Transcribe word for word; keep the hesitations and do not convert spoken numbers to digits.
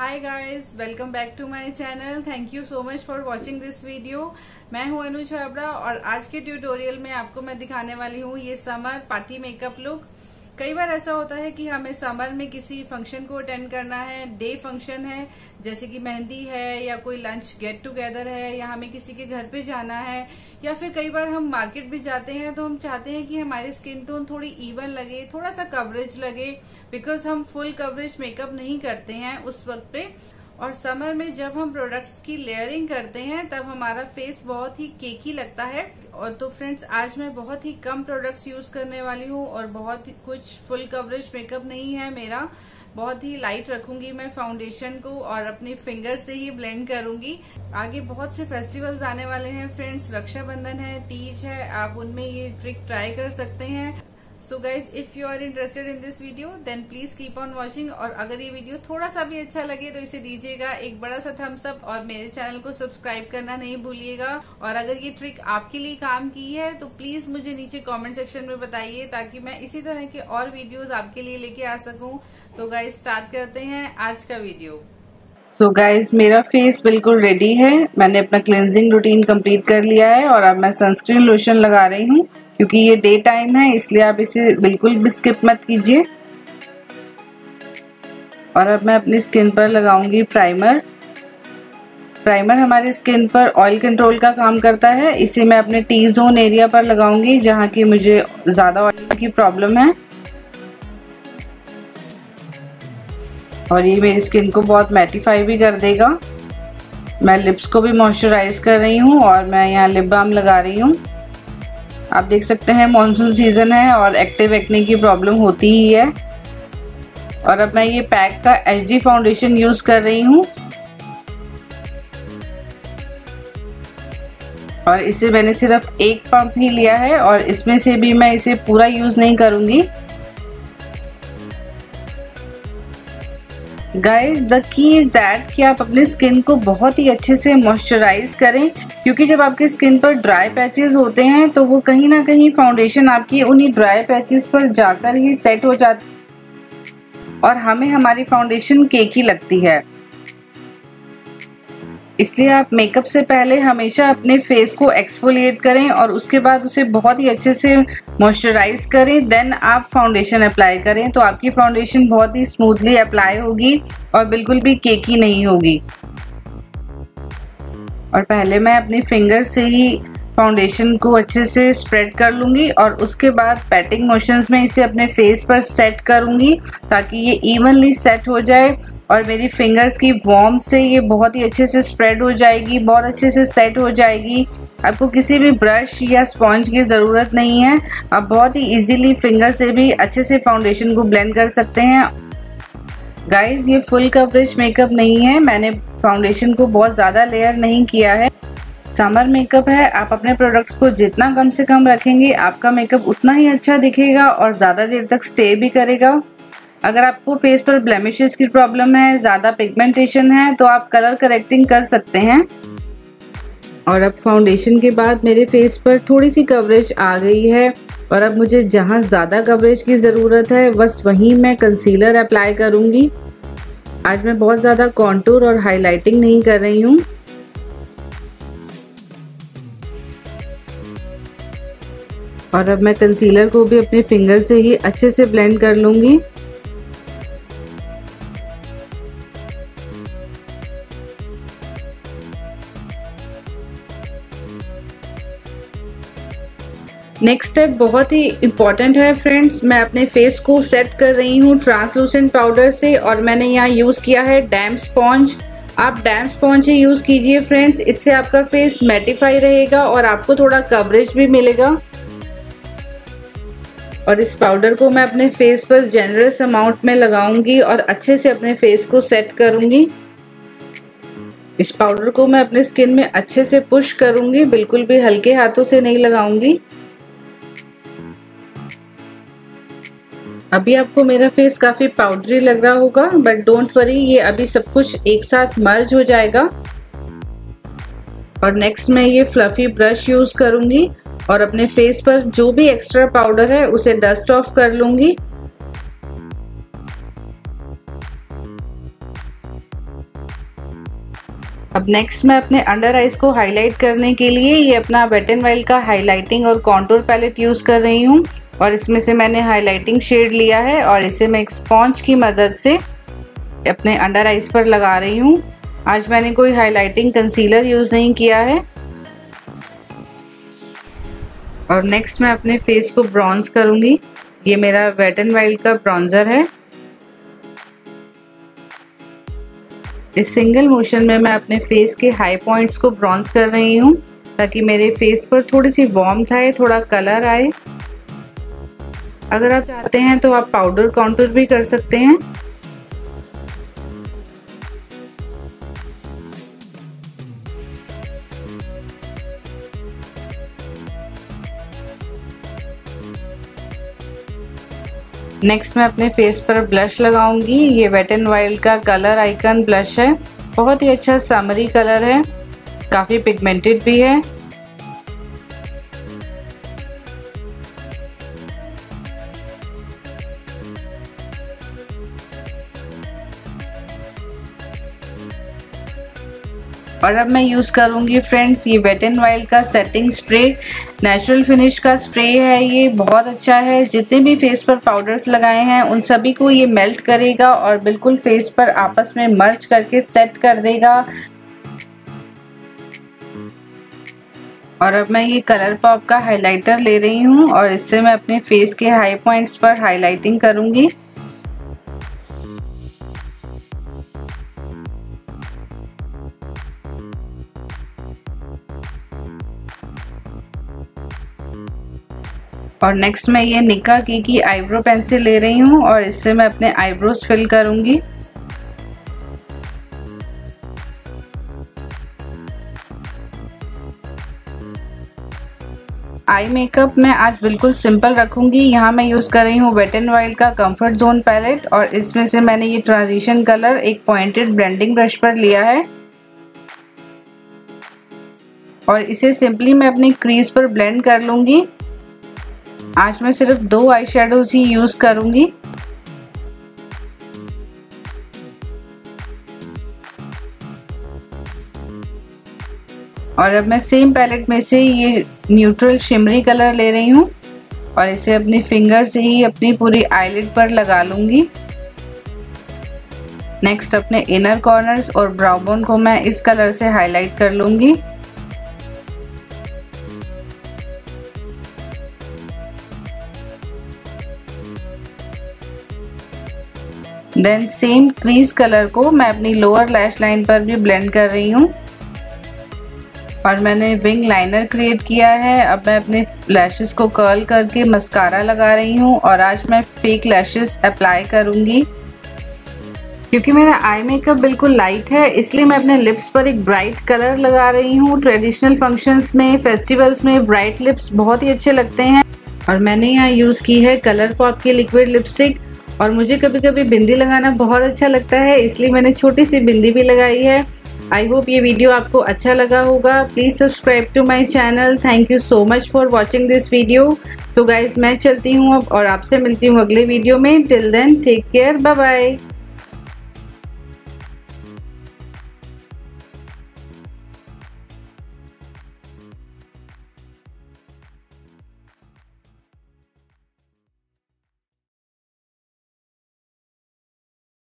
Hi guys, welcome back to my channel. Thank you so much for watching this video. मैं हूं अनु छाबड़ा और आज के ट्यूटोरियल में आपको मैं दिखाने वाली हूं ये समर पार्टी मेकअप लुक। कई बार ऐसा होता है कि हमें समर में किसी फंक्शन को अटेंड करना है, डे फंक्शन है, जैसे कि मेहंदी है या कोई लंच गेट टुगेदर है या हमें किसी के घर पे जाना है, या फिर कई बार हम मार्केट भी जाते हैं तो हम चाहते हैं कि हमारी स्किन टोन थोड़ी इवन लगे, थोड़ा सा कवरेज लगे, बिकॉज हम फुल कवरेज मेकअप नहीं करते हैं उस वक्त पे। और समर में जब हम प्रोडक्ट्स की लेयरिंग करते हैं तब हमारा फेस बहुत ही केकी लगता है। और तो फ्रेंड्स, आज मैं बहुत ही कम प्रोडक्ट्स यूज करने वाली हूँ और बहुत ही कुछ फुल कवरेज मेकअप नहीं है मेरा। बहुत ही लाइट रखूंगी मैं फाउंडेशन को और अपने फिंगर से ही ब्लेंड करूंगी। आगे बहुत से फेस्टिवल्स आने वाले हैं फ्रेंड्स, रक्षाबंधन है, तीज है, आप उनमें ये ट्रिक ट्राई कर सकते हैं। So guys, if you are interested in this video then please keep on watching. और अगर ये वीडियो थोड़ा सा भी अच्छा लगे तो इसे दीजिएगा एक बड़ा सा थम्स अप और मेरे चैनल को सब्सक्राइब करना नहीं भूलिएगा। और अगर ये ट्रिक आपके लिए काम की है तो प्लीज मुझे नीचे कमेंट सेक्शन में बताइए ताकि मैं इसी तरह के और वीडियोस आपके लिए लेके आ सकूं। तो गाइज, स्टार्ट करते हैं आज का वीडियो। सो so गाइज, मेरा फेस बिल्कुल रेडी है। मैंने अपना क्लिनजिंग रूटीन कंप्लीट कर लिया है और अब मैं सनस्क्रीन लोशन लगा रही हूँ क्योंकि ये डे टाइम है, इसलिए आप इसे बिल्कुल भी स्किप मत कीजिए। और अब मैं अपनी स्किन पर लगाऊंगी प्राइमर। प्राइमर हमारी स्किन पर ऑयल कंट्रोल का काम करता है। इसे मैं अपने टी जोन एरिया पर लगाऊंगी जहाँ की मुझे ज्यादा ऑयल की प्रॉब्लम है। और ये मेरी स्किन को बहुत मैटिफाई भी कर देगा। मैं लिप्स को भी मॉइस्चराइज कर रही हूँ और मैं यहाँ लिप बाम लगा रही हूँ। आप देख सकते हैं मॉनसून सीजन है और एक्टिव एक्ने की प्रॉब्लम होती ही है। और अब मैं ये पैक का एच डी फाउंडेशन यूज कर रही हूँ और इसे मैंने सिर्फ एक पंप ही लिया है और इसमें से भी मैं इसे पूरा यूज नहीं करूंगी। Guys, the key is that कि आप अपनी स्किन को बहुत ही अच्छे से मॉइस्चराइज करें, क्योंकि जब आपकी स्किन पर ड्राई पैचेस होते हैं तो वो कहीं ना कहीं फाउंडेशन आपकी उन्हीं ड्राई पैचेस पर जाकर ही सेट हो जाती है और हमें हमारी फाउंडेशन केकी लगती है। इसलिए आप मेकअप से पहले हमेशा अपने फेस को एक्सफोलिएट करें और उसके बाद उसे बहुत ही अच्छे से मॉइस्चराइज करें, देन आप फाउंडेशन अप्लाई करें तो आपकी फाउंडेशन बहुत ही स्मूथली अप्लाई होगी और बिल्कुल भी केकी नहीं होगी। और पहले मैं अपनी फिंगर से ही फाउंडेशन को अच्छे से स्प्रेड कर लूंगी और उसके बाद पैटिंग मोशंस में इसे अपने फेस पर सेट करूंगी ताकि ये इवनली सेट हो जाए और मेरी फिंगर्स की वार्मथ से ये बहुत ही अच्छे से स्प्रेड हो जाएगी, बहुत अच्छे से सेट हो जाएगी। आपको किसी भी ब्रश या स्पॉन्ज की ज़रूरत नहीं है, आप बहुत ही इजीली फिंगर से भी अच्छे से फाउंडेशन को ब्लेंड कर सकते हैं। गाइज, ये फुल कवरेज मेकअप नहीं है, मैंने फाउंडेशन को बहुत ज़्यादा लेयर नहीं किया है। समर मेकअप है, आप अपने प्रोडक्ट्स को जितना कम से कम रखेंगे आपका मेकअप उतना ही अच्छा दिखेगा और ज़्यादा देर तक स्टे भी करेगा। अगर आपको फेस पर ब्लेमिशेस की प्रॉब्लम है, ज़्यादा पिगमेंटेशन है, तो आप कलर करेक्टिंग कर सकते हैं। और अब फाउंडेशन के बाद मेरे फेस पर थोड़ी सी कवरेज आ गई है और अब मुझे जहाँ ज़्यादा कवरेज की ज़रूरत है बस वहीं मैं कंसीलर अप्लाई करूँगी। आज मैं बहुत ज़्यादा कॉन्टूर और हाईलाइटिंग नहीं कर रही हूँ। और अब मैं कंसीलर को भी अपने फिंगर से ही अच्छे से ब्लेंड कर लूंगी। नेक्स्ट स्टेप बहुत ही इम्पॉर्टेंट है फ्रेंड्स। मैं अपने फेस को सेट कर रही हूँ ट्रांसलूसेंट पाउडर से और मैंने यहाँ यूज किया है डैम्प स्पॉन्ज। आप डैम्प स्पॉन्ज ही यूज कीजिए फ्रेंड्स, इससे आपका फेस मैटिफाई रहेगा और आपको थोड़ा कवरेज भी मिलेगा। और इस पाउडर को मैं अपने फेस पर जेनरस अमाउंट में लगाऊंगी और अच्छे से अपने फेस को सेट करूंगी। इस पाउडर को मैं अपने स्किन में अच्छे से पुश करूंगी, बिल्कुल भी हल्के हाथों से नहीं लगाऊंगी। अभी आपको मेरा फेस काफी पाउडरी लग रहा होगा, बट डोंट वरी, ये अभी सब कुछ एक साथ मर्ज हो जाएगा। और नेक्स्ट मैं ये फ्लफी ब्रश यूज करूंगी और अपने फेस पर जो भी एक्स्ट्रा पाउडर है उसे डस्ट ऑफ कर लूंगी। अब नेक्स्ट मैं अपने अंडर आइज को हाईलाइट करने के लिए ये अपना वेट एंड वाइल्ड का हाईलाइटिंग और कॉन्टूर पैलेट यूज़ कर रही हूँ और इसमें से मैंने हाईलाइटिंग शेड लिया है और इसे मैं एक स्पॉन्ज की मदद से अपने अंडर आइज पर लगा रही हूँ। आज मैंने कोई हाईलाइटिंग कंसीलर यूज़ नहीं किया है। और नेक्स्ट मैं अपने फेस को ब्रॉन्ज करूँगी। ये मेरा वेट एंड वाइल्ड का ब्रॉन्जर है। इस सिंगल मोशन में मैं अपने फेस के हाई पॉइंट्स को ब्रॉन्ज कर रही हूँ ताकि मेरे फेस पर थोड़ी सी वार्मथ आए, थोड़ा कलर आए। अगर आप चाहते हैं तो आप पाउडर कॉन्टूर भी कर सकते हैं। नेक्स्ट मैं अपने फेस पर ब्लश लगाऊंगी। ये वेट एंड वाइल्ड का कलर आइकन ब्लश है। बहुत ही अच्छा समरी कलर है, काफ़ी पिगमेंटेड भी है। और अब मैं यूज़ करूँगी फ्रेंड्स ये वेट एंड वाइल्ड का सेटिंग स्प्रे। नेचुरल फिनिश का स्प्रे है, ये बहुत अच्छा है। जितने भी फेस पर पाउडर्स लगाए हैं उन सभी को ये मेल्ट करेगा और बिल्कुल फेस पर आपस में मर्ज करके सेट कर देगा। और अब मैं ये कलर पॉप का हाइलाइटर ले रही हूँ और इससे मैं अपने फेस के हाई पॉइंट्स पर हाईलाइटिंग करूँगी। और नेक्स्ट मैं ये निका की की आईब्रो पेंसिल ले रही हूँ और इससे मैं अपने आईब्रोज फिल करूँगी। आई मेकअप मैं आज बिल्कुल सिंपल रखूँगी। यहाँ मैं यूज़ कर रही हूँ वेट एंड वाइल्ड का कंफर्ट जोन पैलेट और इसमें से मैंने ये ट्रांजिशन कलर एक पॉइंटेड ब्लेंडिंग ब्रश पर लिया है और इसे सिंपली मैं अपनी क्रीज पर ब्लेंड कर लूँगी। आज मैं सिर्फ दो आई शेडोज ही यूज़ करूँगी। और अब मैं सेम पैलेट में से ये न्यूट्रल शिमरी कलर ले रही हूँ और इसे अपनी फिंगर से ही अपनी पूरी आईलिड पर लगा लूँगी। नेक्स्ट अपने इनर कॉर्नर्स और ब्राउ बोन को मैं इस कलर से हाईलाइट कर लूँगी। देन सेम क्रीज कलर को मैं अपनी लोअर लैश लाइन पर भी ब्लेंड कर रही हूँ और मैंने विंग लाइनर क्रिएट किया है। अब मैं अपने लैशेस को कर्ल करके मस्कारा लगा रही हूँ और आज मैं फेक लैशेस अप्लाई करूँगी। क्योंकि मेरा आई मेकअप बिल्कुल लाइट है इसलिए मैं अपने लिप्स पर एक ब्राइट कलर लगा रही हूँ। ट्रेडिशनल फंक्शंस में, फेस्टिवल्स में ब्राइट लिप्स बहुत ही अच्छे लगते हैं। और मैंने यहाँ यूज़ की है कलर पॉप की लिक्विड लिपस्टिक और मुझे कभी कभी बिंदी लगाना बहुत अच्छा लगता है इसलिए मैंने छोटी सी बिंदी भी लगाई है। आई होप ये वीडियो आपको अच्छा लगा होगा। Please subscribe to my channel. Thank you so much for watching this video. So guys मैं चलती हूँ अब और आपसे मिलती हूँ अगले वीडियो में। Till then take care, bye bye.